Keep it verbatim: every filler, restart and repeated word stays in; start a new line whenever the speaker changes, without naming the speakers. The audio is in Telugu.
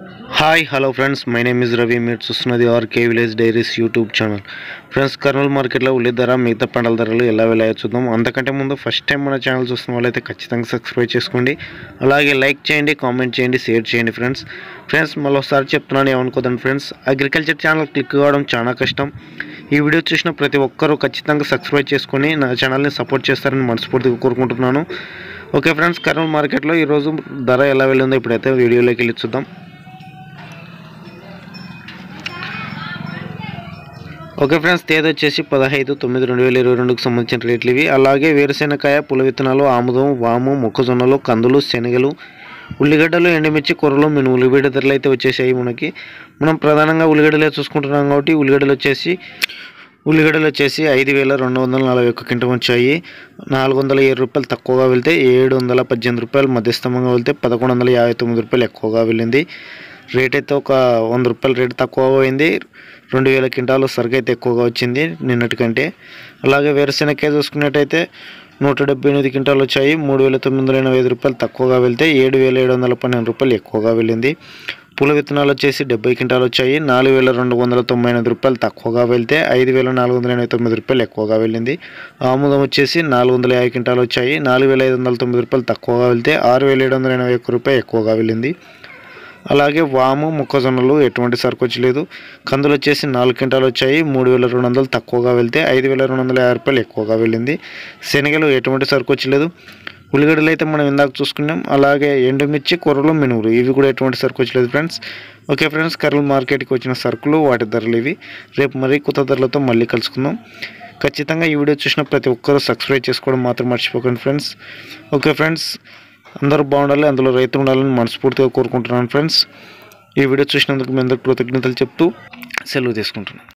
Hi hello friends, my name is Ravi. మీరు చూస్తున్నది RK village diaries YouTube channel. Friends, Kurnool మార్కెట్లో ఉల్లి ధర, మిగతా పంటల ధరలు ఎలా వెళ్ళాయో చూద్దాం. అంతకంటే ముందు ఫస్ట్ టైం మన ఛానల్ చూస్తున్న వాళ్ళైతే ఖచ్చితంగా సబ్స్క్రైబ్ చేసుకోండి. అలాగే లైక్ చేయండి, కామెంట్ చేయండి, షేర్ చేయండి. ఫ్రెండ్స్ ఫ్రెండ్స్ మరోసారి చెప్తున్నాను, ఏమనుకోదండి ఫ్రెండ్స్. అగ్రికల్చర్ ఛానల్ క్లిక్ కావడం చాలా కష్టం. ఈ వీడియో చూసిన ప్రతి ఒక్కరూ ఖచ్చితంగా సబ్స్క్రైబ్ చేసుకొని నా ఛానల్ని సపోర్ట్ చేస్తారని మనస్ఫూర్తిగా కోరుకుంటున్నాను. ఓకే ఫ్రెండ్స్, కర్నూలు మార్కెట్లో ఈరోజు ధర ఎలా వెళ్ళిందో ఇప్పుడైతే వీడియోలోకి వెళ్ళి చూద్దాం. ఓకే ఫ్రెండ్స్, తేదీ వచ్చేసి పదహైదు తొమ్మిది రెండు వేల ఇరవై రెండుకు సంబంధించిన రేట్లు ఇవి. అలాగే వేరుశెనకాయ, పుల విత్తనాలు, ఆముదం, వాము, మొక్కజొన్నలు, కందులు, శనగలు, ఉల్లిగడ్డలు, ఎండుమిర్చి, కూరలు, మినుములు ఉల్లిగడ్డ ధరలు అయితే వచ్చేసాయి. మనకి మనం ప్రధానంగా ఉల్లిగడ్డలే చూసుకుంటున్నాం కాబట్టి ఉల్లిగడ్డలు వచ్చేసి ఉల్లిగడ్డలు వచ్చేసి ఐదు వేల రెండు వందల నలభై ఒక్క క్వింటల్ వచ్చాయి. నాలుగు వందల ఏడు రూపాయలు తక్కువగా వెళ్తే ఏడు వందల పద్దెనిమిది రూపాయలు మధ్యస్థంగా వెళ్తే పదకొండు వందల యాభై తొమ్మిది రూపాయలు ఎక్కువగా వెళ్ళింది. రేట్ అయితే ఒక వంద రూపాయలు రేటు తక్కువ పోయింది. రెండు వేల క్వింటాలు సరుకు అయితే ఎక్కువగా వచ్చింది నిన్నటి కంటే. అలాగే వేరుశెనగకాయ చూసుకున్నట్టయితే నూట డెబ్బై ఎనిమిది క్వింటాలు వచ్చాయి. మూడు వేల తొమ్మిది వందల ఎనభై ఐదు రూపాయలు తక్కువగా వెళ్తే ఏడు వేల ఏడు వందల పన్నెండు రూపాయలు ఎక్కువగా వెళ్ళింది. పూల విత్తనాలు వచ్చేసి డెబ్బై క్వింటాలు వచ్చాయి. నాలుగు వేల రెండు వందల తొంభై ఎనిమిది రూపాయలు తక్కువగా వెళ్తే ఐదు వేల నాలుగు వందల ఎనభై తొమ్మిది రూపాయలు ఎక్కువగా వెళ్ళింది. ఆముదం వచ్చేసి నాలుగు వందల యాభై క్వింటాలు వచ్చాయి. నాలుగు వేల ఐదు వందల తొమ్మిది రూపాయలు తక్కువగా వెళ్తే ఆరు వేల ఏడు వందల ఎనభై ఒక్క రూపాయలు ఎక్కువగా వెళ్ళింది. అలాగే వాము, మొక్కజొన్నలు ఎటువంటి సరుకు వచ్చలేదు. కందులు వచ్చేసి నాలుగు క్వింటాలు వచ్చాయి. మూడు వేల రెండు వందలు తక్కువగా వెళ్తే ఐదు వేల రెండు వందల యాభై రూపాయలు ఎక్కువగా వెళ్ళింది. శనగలు ఎటువంటి సరుకు వచ్చలేదు. ఉల్లిగడ్డలు అయితే మనం ఇందాక చూసుకున్నాం. అలాగే ఎండుమిర్చి, కూరలు, మినుములు ఇవి కూడా ఎటువంటి సరుకు వచ్చలేదు ఫ్రెండ్స్. ఓకే ఫ్రెండ్స్, కర్నూలు మార్కెట్కి వచ్చిన సరుకులు, వాటి ధరలు ఇవి. రేపు మరీ కొత్త ధరలతో మళ్ళీ కలుసుకుందాం. ఖచ్చితంగా ఈ వీడియో చూసిన ప్రతి ఒక్కరూ సబ్స్క్రైబ్ చేసుకోవడం మాత్రం మర్చిపోకండి ఫ్రెండ్స్. ఓకే ఫ్రెండ్స్, అందరూ బాగుండాలి, అందులో రైతు ఉండాలని మనస్ఫూర్తిగా కోరుకుంటున్నాను ఫ్రెండ్స్. ఈ వీడియో చూసినందుకు మీ అందరికీ కృతజ్ఞతలు చెప్తూ సెలవు తీసుకుంటున్నాను.